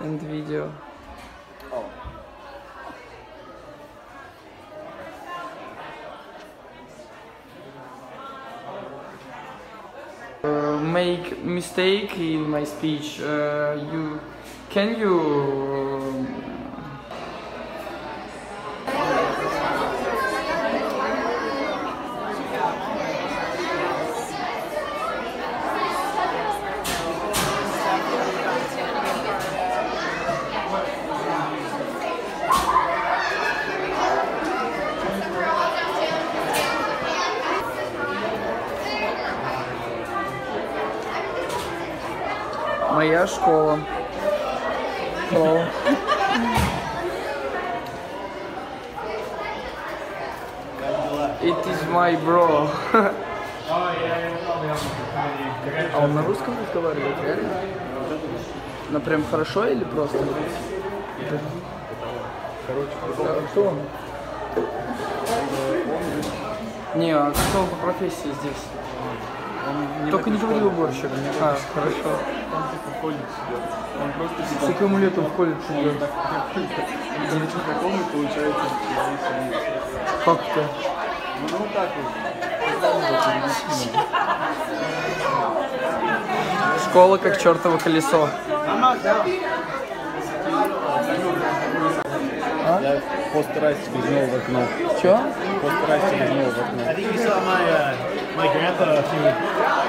and video. Oh. Make mistake in my speech. Can you Моя школа. Hello. It is my bro. А он на русском разговаривает, реально? Ну прям хорошо или просто? Короче, Кто он? Не, а кто он по профессии здесь? Только не говори уборщик. А, хорошо. Он типа в колледж идет. Он просто С каким летом в колледж идет? знакомый, получается, Как это? ну вот так вот. Школа как чертово колесо. Я постараюсь выглянул в окно. Чё? Постараюсь выглянул в окно. I think you saw my grandpa a few